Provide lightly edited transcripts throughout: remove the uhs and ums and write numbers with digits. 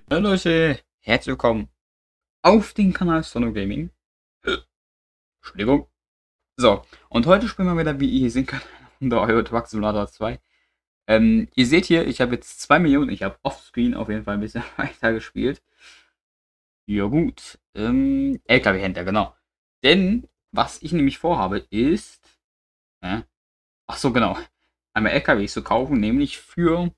Hallo Leute, herzlich willkommen auf den Kanal Sono Gaming. Entschuldigung. So, und heute spielen wir wieder, wie ihr sehen könnt, unter Euro Truck Simulator 2. Ihr seht hier, ich habe jetzt 2 Millionen, ich habe offscreen auf jeden Fall ein bisschen weiter gespielt. Ja gut, LKW-Händler, genau. Denn, was ich nämlich vorhabe, ist, ach so genau, einmal LKWs zu kaufen, nämlich für,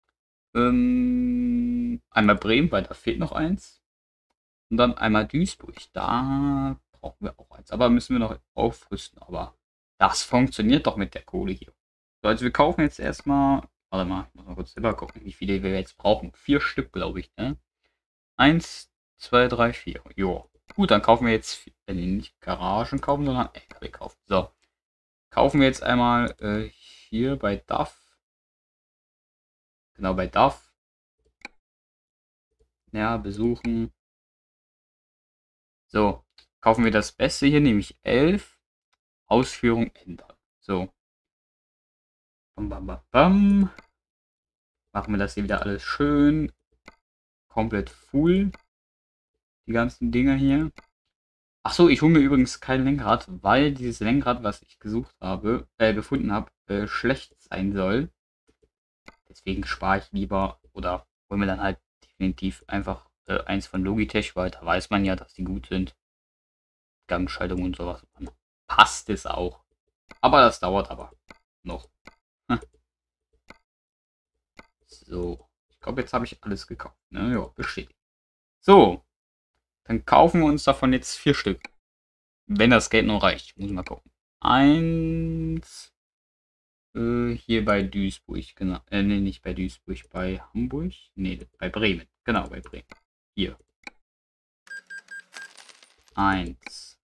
einmal Bremen, weil da fehlt noch eins. Und dann einmal Duisburg. Da brauchen wir auch eins. Aber müssen wir noch aufrüsten. Aber das funktioniert doch mit der Kohle hier. So, also wir kaufen jetzt erstmal. Warte mal, ich muss mal kurz selber gucken, wie viele wir jetzt brauchen. 4 Stück, glaube ich, ne? 1, 2, 3, 4. Jo. Gut, dann kaufen wir jetzt, wenn wir nicht Garagen kaufen, sondern LKW kaufen. So. Kaufen wir jetzt einmal hier bei DAF. Genau, bei DAF. Ja, besuchen. So. Kaufen wir das Beste hier, nämlich 11. Ausführung ändern. So. Bam, bam, bam, bam. Machen wir das hier wieder alles schön. Komplett full. Die ganzen Dinger hier. Achso, ich hole mir übrigens kein Lenkrad, weil dieses Lenkrad, was ich gesucht habe, gefunden habe, schlecht sein soll. Deswegen spare ich lieber oder hole mir dann halt definitiv einfach eins von Logitech, weil da weiß man ja, dass die gut sind. Gangschaltung und sowas. Dann passt es auch. Aber das dauert aber noch. So. Ich glaube, jetzt habe ich alles gekauft. Ne? Ja, bestätigt. So. Dann kaufen wir uns davon jetzt 4 Stück. Wenn das Geld noch reicht. Muss ich mal gucken. Eins. Hier bei Duisburg. Genau. Nee, nicht bei Duisburg. Bei Hamburg. Nee, bei Bremen. Genau, bei Bremen. Hier. Eins.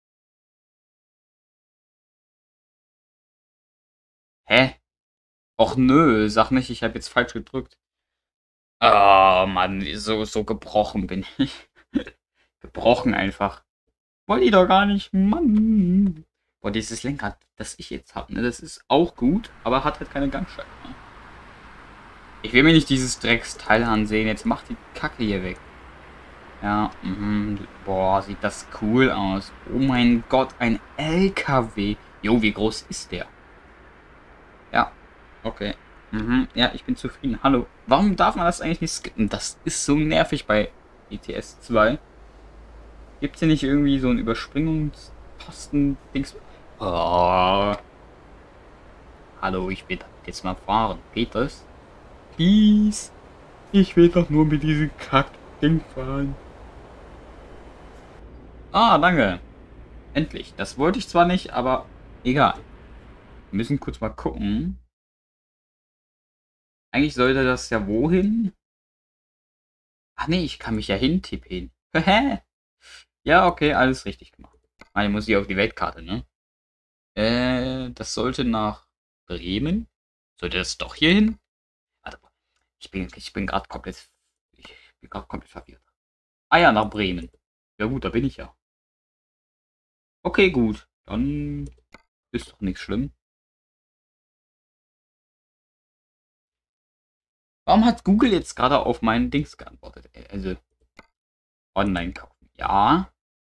Hä? Och nö, sag nicht, ich habe jetzt falsch gedrückt. Oh Mann, so gebrochen bin ich. Gebrochen einfach. Wollte ich doch gar nicht, Mann. Boah, dieses Lenkrad, das ich jetzt habe, ne, das ist auch gut, aber hat halt keine Gangschaltung. Ne? Ich will mir nicht dieses Drecksteil ansehen. Jetzt mach die Kacke hier weg. Ja, boah, sieht das cool aus. Oh mein Gott, ein LKW. Jo, wie groß ist der? Ja, okay. Ja, ich bin zufrieden. Hallo. Warum darf man das eigentlich nicht skippen? Das ist so nervig bei ETS 2. Gibt es hier nicht irgendwie so ein Überspringungsposten-Dings? Oh. Hallo, ich will jetzt mal fahren. Geht das? Please. Ich will doch nur mit diesem Kack-Ding fahren. Ah, danke. Endlich. Das wollte ich zwar nicht, aber egal. Wir müssen kurz mal gucken. Eigentlich sollte das ja wohin? Ach nee, ich kann mich ja hintippen. Hä? Ja, okay, alles richtig gemacht. Ah, ich muss hier auf die Weltkarte, ne? Das sollte nach Bremen. Sollte das doch hier hin? Warte mal. Ich bin gerade komplett. Ich bin gerade komplett verwirrt. Ah ja, nach Bremen. Ja gut, da bin ich ja. Okay, gut. Dann ist doch nichts schlimm. Warum hat Google jetzt gerade auf meinen Dings geantwortet? Also, online kaufen. Ja.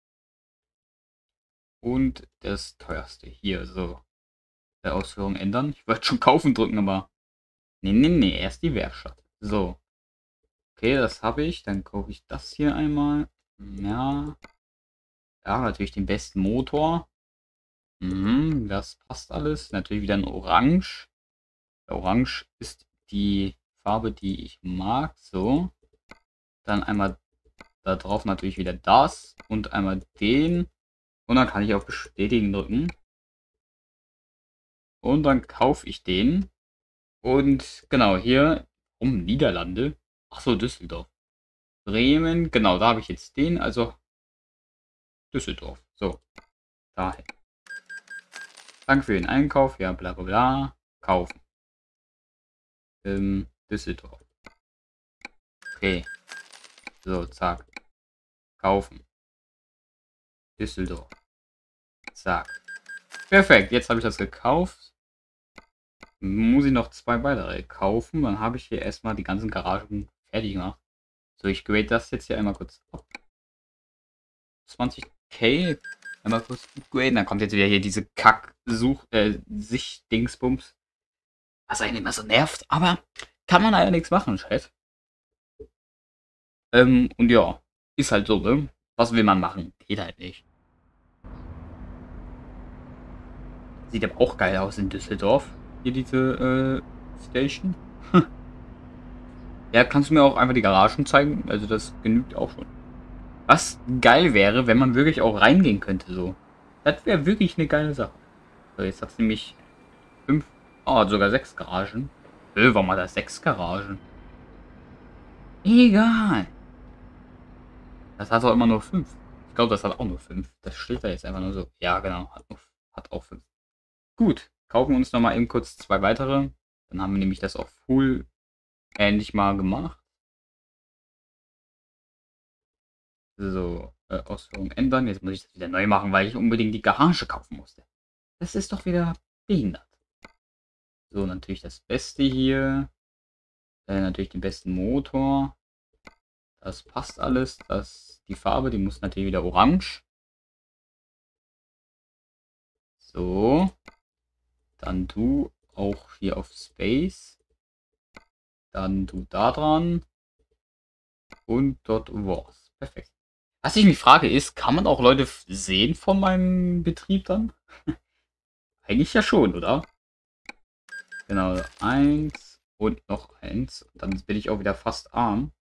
Und das teuerste. Hier, so. Ausführung ändern. Ich wollte schon kaufen drücken, aber. Nee. Erst die Werkstatt. So. Okay, das habe ich. Dann kaufe ich das hier einmal. Ja. Ja, natürlich den besten Motor. Das passt alles. Natürlich wieder ein Orange. Orange ist die Farbe, die ich mag. So. Dann einmal da drauf natürlich wieder das. Und einmal den. Und dann kann ich auf Bestätigen drücken. Und dann kaufe ich den. Und genau, hier Niederlande. Achso, Düsseldorf. Bremen, genau, da habe ich jetzt den, also Düsseldorf. So, dahin. Danke für den Einkauf, ja, bla bla bla. Kaufen. Düsseldorf. Okay. So, zack. Kaufen. Düsseldorf. Zack. Perfekt, jetzt habe ich das gekauft. Muss ich noch 2 weitere kaufen. Dann habe ich hier erstmal die ganzen Garagen fertig gemacht. So, ich grade das jetzt hier einmal kurz ab. 20k. Einmal kurz graden. Dann kommt jetzt wieder hier diese Sicht-Dingsbums. Was einen immer so nervt. Aber kann man leider nichts machen, Chat. Und ja. Ist halt so, ne? Was will man machen? Geht halt nicht. Sieht aber auch geil aus in Düsseldorf. Hier diese Station. Ja, kannst du mir auch einfach die Garagen zeigen? Also das genügt auch schon. Was geil wäre, wenn man wirklich auch reingehen könnte, so. Das wäre wirklich eine geile Sache. So, jetzt hat es nämlich 5, oh, sogar 6 Garagen. Warum hat das 6 Garagen? Egal. Das hat doch immer nur 5. Ich glaube, das hat auch nur 5. Das steht da jetzt einfach nur so. Ja, genau, hat auch 5. Gut, kaufen wir uns nochmal eben kurz 2 weitere. Dann haben wir nämlich das auch full ähnlich mal gemacht. So, Ausführung ändern. Jetzt muss ich das wieder neu machen, weil ich unbedingt die Garage kaufen musste. Das ist doch wieder behindert. So, natürlich das Beste hier. Natürlich den besten Motor. Das passt alles. Die Farbe, die muss natürlich wieder orange. So. Dann du auch hier auf Space. Dann du da dran. Und dort war's. Perfekt. Was ich mich frage ist, kann man auch Leute sehen von meinem Betrieb dann? Eigentlich ja schon, oder? Genau, 1 und noch 1. Dann bin ich auch wieder fast arm.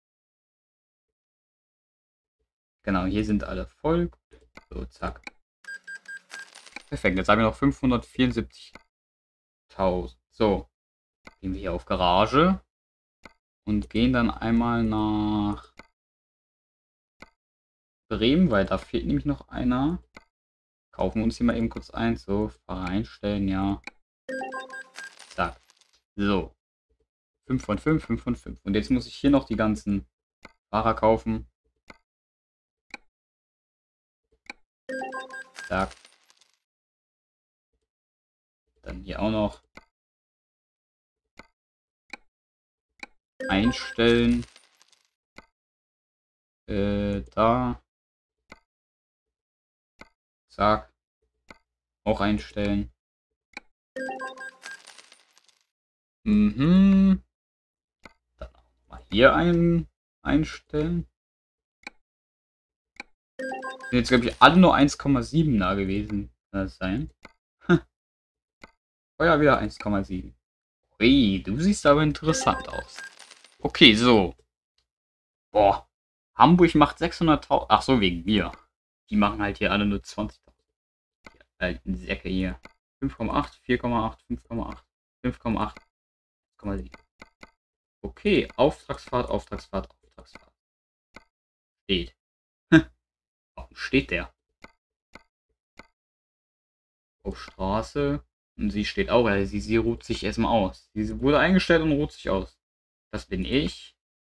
Genau, hier sind alle voll. So, zack. Perfekt, jetzt haben wir noch 574.000. So, gehen wir hier auf Garage. Und gehen dann einmal nach Bremen, weil da fehlt nämlich noch einer. Kaufen wir uns hier mal eben kurz ein. So, Fahrer einstellen, ja. Zack. So. 5 von 5, 5 von 5. Und jetzt muss ich hier noch die ganzen Fahrer kaufen. Zack. Dann hier auch noch einstellen. Da. Zack. Auch einstellen. Mhm. Dann auch mal hier einstellen. Sind jetzt, glaube ich, alle nur 1,7 da gewesen. Kann das sein? Oh ja, wieder 1,7. Ui, du siehst aber interessant aus. Okay, so. Boah. Hamburg macht 600.000. Ach so, wegen mir. Die machen halt hier alle nur 20.000. Die alten Säcke hier. 5,8, 4,8, 5,8, 5,8, 1,7. Okay, Auftragsfahrt, Auftragsfahrt, Auftragsfahrt. Steht. Warum steht der? Auf Straße. Und sie steht auch. Sie ruht sich erstmal aus. Sie wurde eingestellt und ruht sich aus. Das bin ich.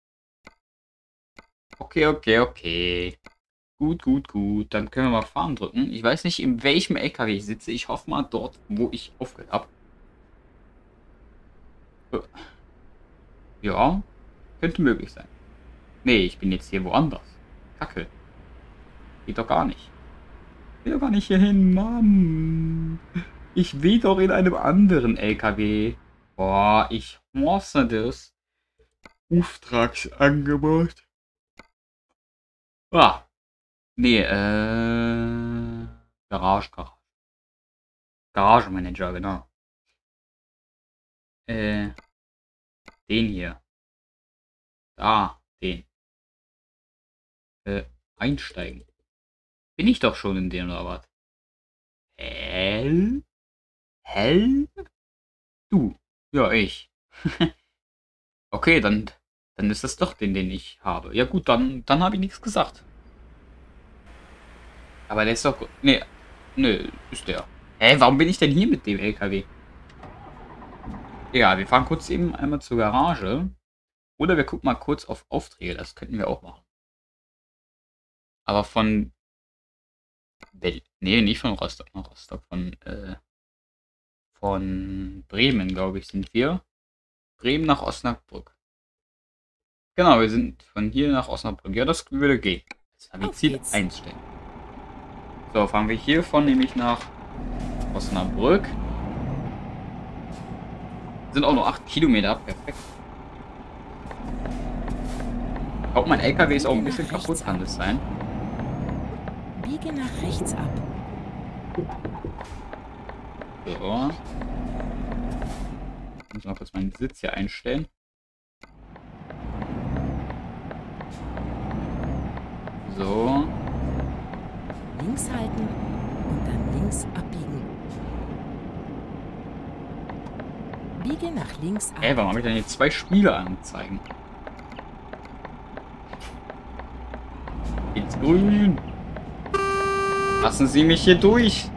Okay, okay, okay. Gut, gut, gut. Dann können wir mal fahren drücken. Ich weiß nicht, in welchem LKW ich sitze. Ich hoffe mal dort, wo ich aufgehört habe. Ja, könnte möglich sein. Nee, ich bin jetzt hier woanders. Kacke. Geht doch gar nicht. Ich will doch gar nicht hier hin, Mann. Ich will doch in einem anderen LKW. Boah, ich hasse das. Auftragsangebot. Ah, nee, Garage. Garagenmanager, genau. Den hier. Da, den. Einsteigen. Bin ich doch schon in dem oder was? Hell? Hell? Du. Ja, ich. Okay, dann ist das doch den ich habe. Ja gut, dann habe ich nichts gesagt. Aber der ist doch... Nee, nö, ist der. Hä, warum bin ich denn hier mit dem LKW? Egal, wir fahren kurz eben einmal zur Garage. Oder wir gucken mal kurz auf Aufträge, das könnten wir auch machen. Aber von... Nee, nicht von Rostock, nach Rostock. Von Bremen, glaube ich, sind wir. Bremen nach Osnabrück. Genau, wir sind von hier nach Osnabrück. Ja, das würde gehen. Das Navi-Ziel geht's. einstellen. So, fahren wir hiervon nämlich nach Osnabrück. Sind auch nur 8 Kilometer. Perfekt. Auch mein LKW ist auch ein bisschen kaputt, kann das sein. Biege nach rechts ab. So. Ich muss mal kurz meinen Sitz hier einstellen. So. Links halten und dann links abbiegen. Biege nach links ab. Warum habe ich denn hier 2 Spiele anzeigen? Jetzt grün. Lassen Sie mich hier durch.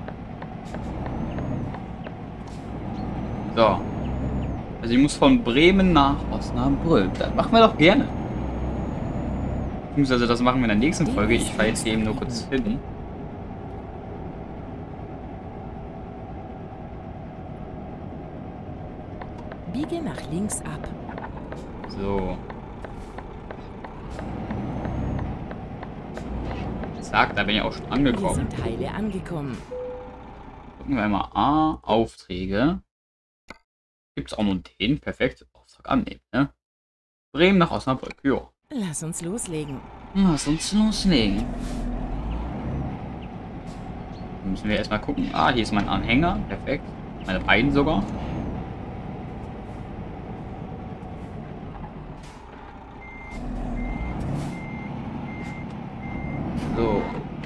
So. Also ich muss von Bremen nach Osnabrück. Das machen wir doch gerne. Beziehungsweise das machen wir in der nächsten Folge. Ich fahre jetzt hier eben nur kurz hin. Biege nach links ab. So. Zack, da bin ich auch schon Wir angekommen. sind heile angekommen. Gucken wir einmal A, Aufträge. Gibt es auch nur den? Perfekt. Auftrag annehmen, ne? Bremen nach Osnabrück, jo. Lass uns loslegen. Lass uns loslegen. Dann müssen wir erstmal gucken. Ah, hier ist mein Anhänger. Perfekt. Meine beiden sogar. So.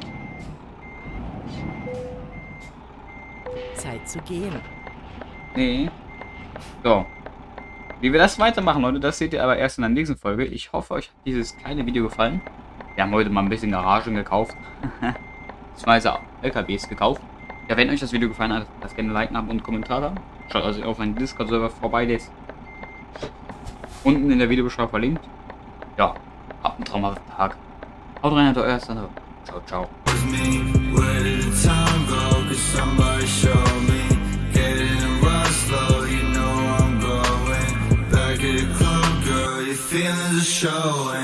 Zeit zu gehen. Nee. So. Wie wir das weitermachen, Leute, das seht ihr aber erst in der nächsten Folge. Ich hoffe, euch hat dieses kleine Video gefallen. Wir haben heute mal ein bisschen Garagen gekauft. Beziehungsweise LKWs gekauft. Ja, wenn euch das Video gefallen hat, lasst gerne Like und einen Kommentar da. Schaut also auf meinen Discord-Server vorbei, der ist unten in der Videobeschreibung verlinkt. Ja, habt einen traumhaften Tag. Haut rein, euer Sander. Ciao, ciao. Feelings are showing.